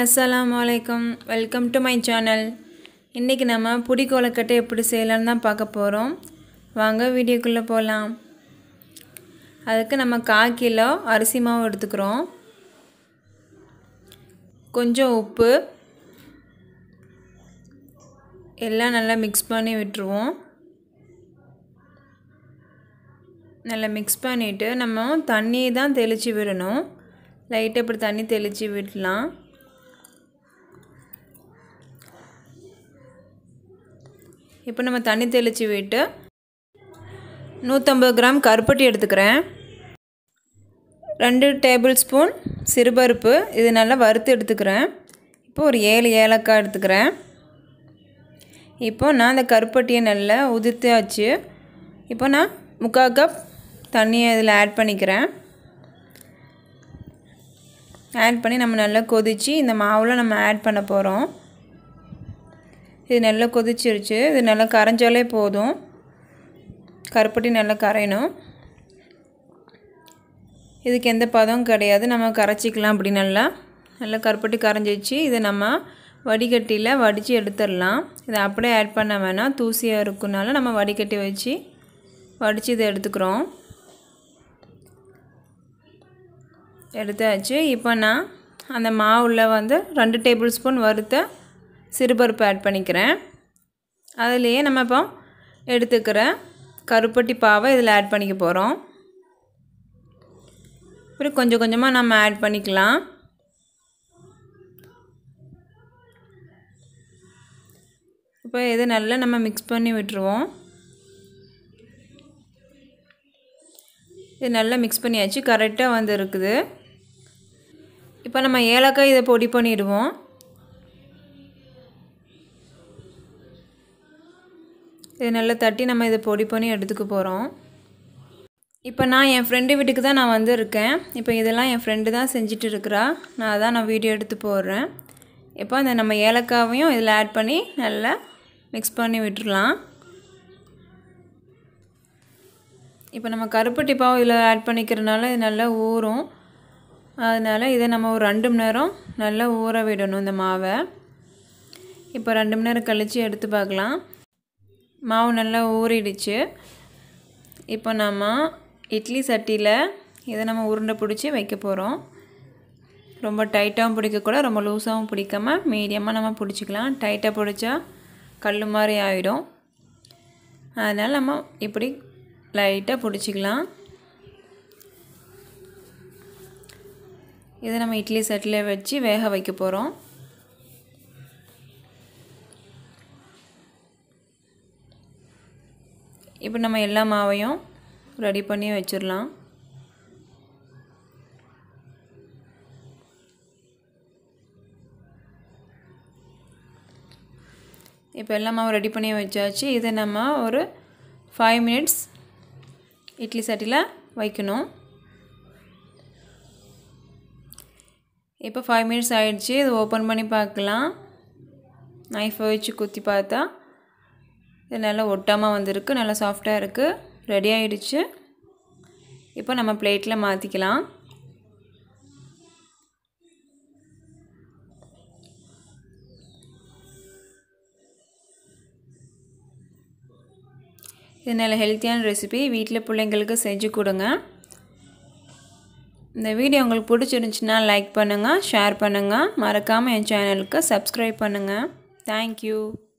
Assalamualaikum. Welcome to my channel. இன்னைக்கு நம்ம புடி கோலக்கட்டை எப்படி செய்யலாம்னு தான் பார்க்க போறோம். வாங்க வீடியோக்குள்ள போலாம். அதுக்கு நம்ம 1/4 கிலோ அரிசி மாவு எடுத்துக்கறோம். கொஞ்சம் உப்பு எல்லாம் நல்லா mix பண்ணி விட்டுருவோம். நல்லா mix பண்ணிட்டு நம்ம தண்ணி தான் தெளிச்சு விடணும். லைட்டா இப்படி தண்ணி தெளிச்சு விடலாம். இப்போ நம்ம தண்ணி தெளிச்சு விட்டு 150 கிராம் கருப்பட்டி எடுத்துக்கிறேன். 2 டேபிள் ஸ்பூன் சிறுபருப்பு இது நல்லா வறுத்து எடுத்துக்கிறேன். இப்போ ஒரு 7 ஏலக்காய் எடுத்துக்கிறேன். இப்போ நான் அந்த கருப்பட்டியை நல்லா உதிர்த்தாச்சு. இப்போ நான் 3/4 கப் தண்ணியை இதில் ஆட் பண்ணிக்கிறேன். ஆட் பண்ணி நம்ம நல்லா கொதிச்சு இந்த மாவில் நம்ம ஆட் பண்ண போகிறோம். இது நல்லா கொதிச்சிருச்சு. இது நல்லா கரைஞ்சாலே போதும். கருப்பட்டி நல்லா கரையணும். இதுக்கு எந்த பதம் கிடையாது. நம்ம கரைச்சிக்கலாம். அப்படி நல்லா கருப்பட்டி கரைஞ்சிச்சு. இதை நம்ம வடிகட்டியில் வடித்து எடுத்துடலாம். இதை அப்படியே ஆட் பண்ண வேணாம். தூசியாக இருக்குனால நம்ம வடிகட்டி வச்சு வடித்து இதை எடுத்துக்கிறோம். எடுத்தாச்சு. இப்போ நான் அந்த மாவில் 2 டேபிள் ஸ்பூன் வறுத்த சிறுபருப்பு ஆட் பண்ணிக்கிறேன். அதுலேயே நம்ம இப்போ எடுத்துக்கிற கருப்பட்டி பாவை இதில் ஆட் பண்ணிக்க போகிறோம். அப்புறம் கொஞ்சம் கொஞ்சமாக நம்ம ஆட் பண்ணிக்கலாம். இப்போ இதை நல்லா நம்ம மிக்ஸ் பண்ணி விட்டுருவோம். இது நல்லா மிக்ஸ் பண்ணியாச்சு. கரெக்டாக இருக்குது. இப்போ நம்ம ஏலக்காய் இதை பொடி பண்ணிடுவோம். இது நல்லா தட்டி நம்ம இதை பொடி பண்ணி எடுத்துக்க போகிறோம். இப்போ நான் என் ஃப்ரெண்டு வீட்டுக்கு தான் நான் வந்திருக்கேன். இப்போ இதெல்லாம் என் ஃப்ரெண்டு தான் செஞ்சுட்டு இருக்கிறா. நான் வீடியோ எடுத்து போடுறேன். இப்போ அந்த நம்ம ஏலக்காவையும் இதில் ஆட் பண்ணி நல்லா மிக்ஸ் பண்ணி விட்டுடலாம். இப்போ நம்ம கருப்பட்டி பாவு இதில் ஆட் பண்ணிக்கிறதுனால இது நல்லா ஊறும். அதனால் இதை நம்ம ஒரு 2 மணி நேரம் நல்லா ஊற விடணும் இந்த மாவை. இப்போ 2 மணி நேரம் கழித்து எடுத்து பார்க்கலாம். மாவு நல்லா ஊறிடுச்சு. இப்போ நம்ம இட்லி சட்டியில் இதை நம்ம உருண்டை பிடிச்சி வைக்க போகிறோம். ரொம்ப டைட்டாகவும் பிடிக்கக்கூடாது, ரொம்ப லூஸாகவும் பிடிக்காமல் மீடியமாக நம்ம பிடிச்சிக்கலாம். டைட்டாக பிடிச்சா கல் மாதிரி ஆகிடும். அதனால் நம்ம இப்படி லைட்டாக பிடிச்சிக்கலாம். இதை நம்ம இட்லி சட்டியில் வச்சு வேக வைக்க போகிறோம். இப்போ நம்ம எல்லா மாவையும் ரெடி பண்ணி வச்சிடலாம். இப்போ எல்லா மாவும் ரெடி பண்ணி வச்சாச்சு. இதை நம்ம ஒரு 5 மினிட்ஸ் இட்லி சட்டியில் வைக்கணும். இப்போ 5 மினிட்ஸ் ஆகிடுச்சு. இது ஓப்பன் பண்ணி பார்க்கலாம். நைஃபை வச்சு குத்தி பார்த்தா இது நல்லா ஒட்டாமல் வந்திருக்கு. நல்லா சாஃப்டாக இருக்குது. ரெடி ஆகிடுச்சு. இப்போ நம்ம பிளேட்டில் மாற்றிக்கலாம். இது நல்ல ஹெல்த்தியான ரெசிபி. வீட்டில் பிள்ளைங்களுக்கு செஞ்சு கொடுங்க. இந்த வீடியோ உங்களுக்கு பிடிச்சிருந்துச்சுன்னா லைக் பண்ணுங்கள், ஷேர் பண்ணுங்கள். மறக்காமல் என் சேனலுக்கு சப்ஸ்கிரைப் பண்ணுங்கள். தேங்க்யூ.